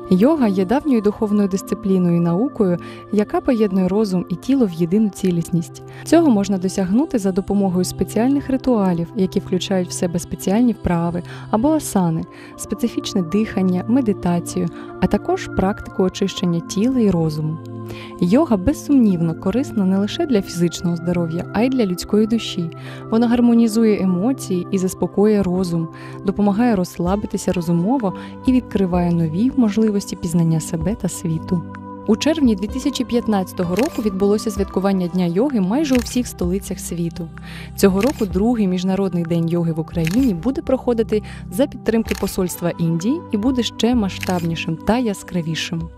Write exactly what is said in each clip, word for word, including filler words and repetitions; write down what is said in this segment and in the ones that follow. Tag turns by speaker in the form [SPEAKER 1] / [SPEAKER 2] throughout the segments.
[SPEAKER 1] Йога є давньою духовною дисципліною і наукою, яка поєднує розум і тіло в єдину цілісність. Цього можна досягнути за допомогою спеціальних ритуалів, які включають в себе спеціальні вправи або асани, специфічне дихання, медитацію, а також практику очищення тіла і розуму. Йога безсумнівно корисна не лише для фізичного здоров'я, а й для людської душі. Вона гармонізує емоції і заспокоює розум, допомагає розслабитися розумово і відкриває нові можливості пізнання себе та світу. У червні дві тисячі п'ятнадцятого року відбулося святкування Дня йоги майже у всіх столицях світу. Цього року другий Міжнародний день йоги в Україні буде проходити за підтримки Посольства Індії і буде ще масштабнішим та яскравішим.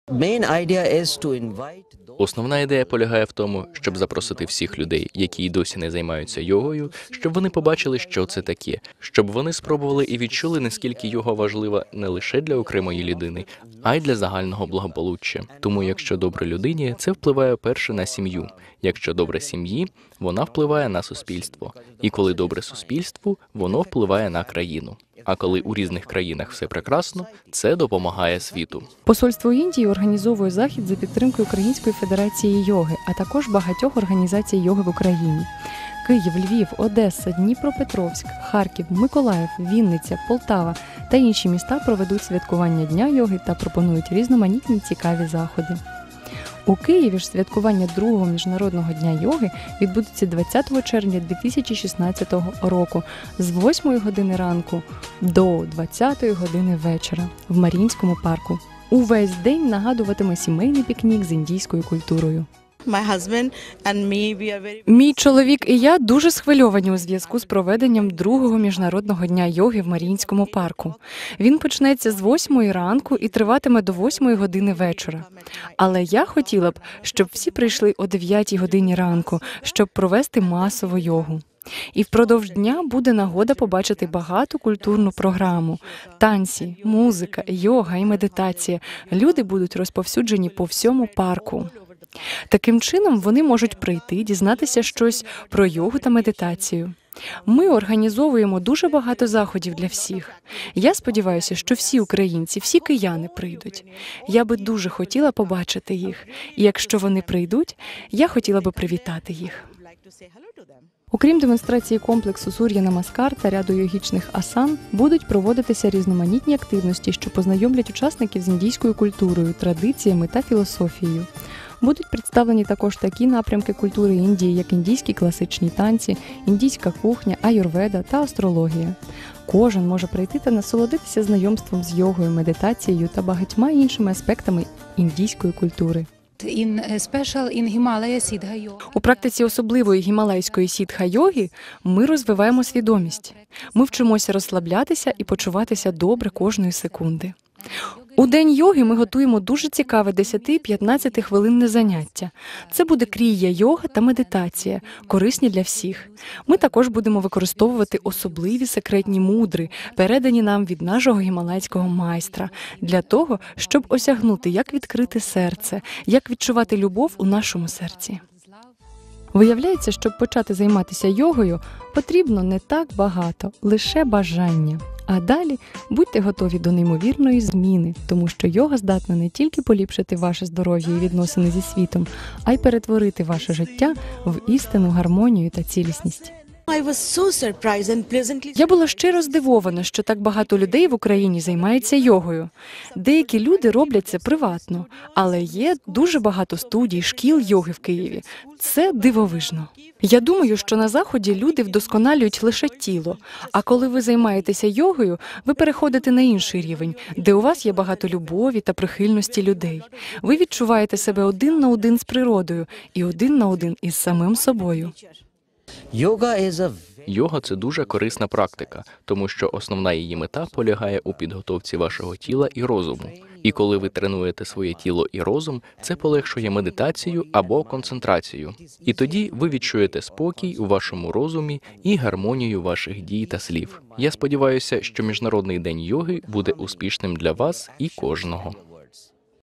[SPEAKER 2] Основна ідея полягає в тому, щоб запросити всіх людей, які й досі не займаються йогою, щоб вони побачили, що це таке, щоб вони спробували і відчули, наскільки йога важлива не лише для окремої людини, а й для загального благополуччя. Тому якщо добре людині, це впливає перше на сім'ю. Якщо добре сім'ї, вона впливає на суспільство. І коли добре суспільству, воно впливає на країну. А коли у різних країнах все прекрасно, це допомагає світу.
[SPEAKER 1] Посольство Індії організовує захід за підтримкою Української федерації йоги, а також багатьох організацій йоги в Україні. Київ, Львів, Одеса, Дніпропетровськ, Харків, Миколаїв, Вінниця, Полтава та інші міста проведуть святкування Дня йоги та пропонують різноманітні цікаві заходи. У Києві ж святкування другого Міжнародного дня йоги відбудеться двадцятого червня дві тисячі шістнадцятого року з восьмої години ранку до двадцятої години вечора в Маріїнському парку. Увесь день нагадуватиме сімейний пікнік з індійською культурою. Мій чоловік і я дуже схвильовані у зв'язку з проведенням другого Міжнародного дня йоги в Маріїнському парку. Він почнеться з восьмої ранку і триватиме до восьмої години вечора. Але я хотіла б, щоб всі прийшли о дев'ятій годині ранку, щоб провести масову йогу. І впродовж дня буде нагода побачити багату культурну програму. Танці, музика, йога і медитація. Люди будуть розповсюджені по всьому парку. Таким чином, вони можуть прийти, дізнатися щось про йогу та медитацію. Ми організовуємо дуже багато заходів для всіх. Я сподіваюся, що всі українці, всі кияни прийдуть. Я би дуже хотіла побачити їх. І якщо вони прийдуть, я хотіла би привітати їх. Окрім демонстрації комплексу Сур'я-Намаскар та ряду йогічних асан, будуть проводитися різноманітні активності, що познайомлять учасників з індійською культурою, традиціями та філософією. Будуть представлені також такі напрямки культури Індії, як індійські класичні танці, індійська кухня, аюрведа та астрологія. Кожен може прийти та насолодитися знайомством з йогою, медитацією та багатьма іншими аспектами індійської культури. У практиці особливої гімалайської сітха-йоги ми розвиваємо свідомість. Ми вчимося розслаблятися і почуватися добре кожної секунди. У День йоги ми готуємо дуже цікаве десять-п'ятнадцять хвилинне заняття. Це буде крія-йога та медитація, корисні для всіх. Ми також будемо використовувати особливі секретні мудри, передані нам від нашого гімалайського майстра, для того, щоб осягнути, як відкрити серце, як відчувати любов у нашому серці. Виявляється, щоб почати займатися йогою, потрібно не так багато, лише бажання. А далі будьте готові до неймовірної зміни, тому що йога здатна не тільки поліпшити ваше здоров'я і відносини зі світом, а й перетворити ваше життя в істинну гармонію та цілісність. Я була щиро здивована, що так багато людей в Україні займається йогою. Деякі люди роблять це приватно, але є дуже багато студій, шкіл йоги в Києві. Це дивовижно. Я думаю, що на Заході люди вдосконалюють лише тіло, а коли ви займаєтеся йогою, ви переходите на інший рівень, де у вас є багато любові та прихильності людей. Ви відчуваєте себе один на один з природою і один на один із самим собою.
[SPEAKER 2] Йога – це дуже корисна практика, тому що основна її мета полягає у підготовці вашого тіла і розуму. І коли ви тренуєте своє тіло і розум, це полегшує медитацію або концентрацію. І тоді ви відчуєте спокій у вашому розумі і гармонію ваших дій та слів. Я сподіваюся, що Міжнародний день йоги буде успішним для вас і кожного.